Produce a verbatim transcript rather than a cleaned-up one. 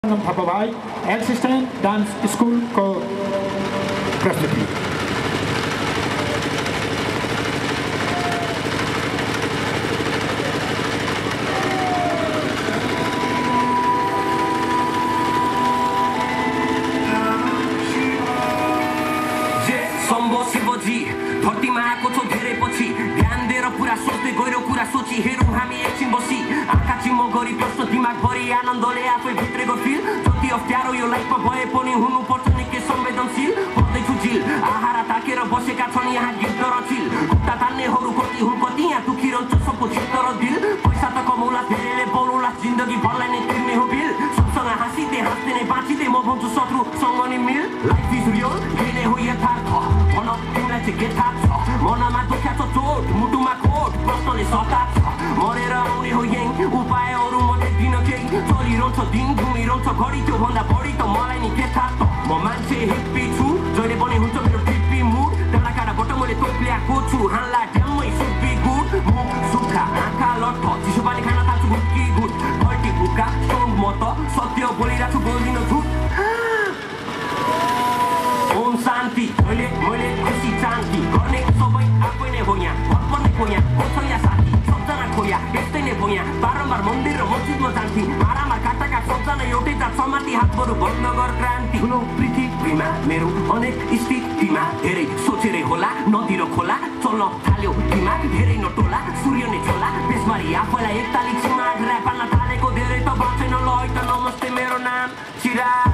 थापा भाइ x stand dance स्कुलको प्रस्तुति। धरतीमा आएको छौ धेरै पछि ध्यान दिएर पुरा सोच्दै गइरो कुरा सोची हेरौँ हामी एकछिन बसी आँखा चिम्म गरी प्रश्न दिमागभरि आनन्दले आफै भित्रेको फिल जति अप्ठ्यारो यो लाइफमा भए पनि हुनुपर्छ निकै संवेदनशील पढ्दैछु झिल आहारा ताकेर बसेका छन् यहाँ गीत र चिल खुट्टा तान्नेहरू कति हुन् कति यहाँ दुखिरहन्छ सबको चित्त र दिल पैसा त कमौला धेरैले पाउला जिन्दगी भरलाई नै तिर्ने हो बिल सबसँग हाँसिँदै हाँस्दै नै बाँचिँदै म भन्छु शत्रुसँग नि मिल लाइफ इज रियल यही नै हो यथार्थ भन तिमीलाई चाहिँ के थाहा छ मनमा दुख्या छ चोट मुटुमा खोट प्रश्नले सता छ मरेर आउने हो यही उपायहरू मैले दिन केही चलिरहन्छ दिन घुमिरहन्छ घडी त्यो भन्दा बढी त मलाई नि के थाहा त म मान्छे हिप्पी छु जहिले पनि हुन्छ मेरो टिप्पी मुड डाँडा काँडाबाट मैले तोप ल्याएको छु हानला ड्याममै सुप्पी गुड मुख सुक्खा आँखा लट्ठ चिसो पानी खान थाल्छु गुटकी गुट घल्टी फुक्का स्ट्रङ म त सत्य बोलिरहेको छु बोल्दिन झुट ओम शान्ति मैले मैले खुसी शान्ति गर्ने सबै आफै नै हो यहाँ घर पर्ने को यहाँ खोज्छ यहाँ साथी सबजना खोया यस्तै नै हो यहाँ बारम्बार मन्दिर र मस्जिदमा जान्थी मारामार काटाका सबजना एउटै जात समाती हातहरू बन्द गर क्रान्ति ठुलो पृथ्वीमा मेरो अनेक स्थितिमा धेरै सोचेरै होला नदी र खोला चल्न थाल्यो दिमाग धेरै नटोला सूर्य नै छोला त्यसमारी आफैलाई एकताली छिमा ऱ्याप पाल्न थालेको धेरै त बाँचेन ल है त नमस्ते मेरो नाम चिरा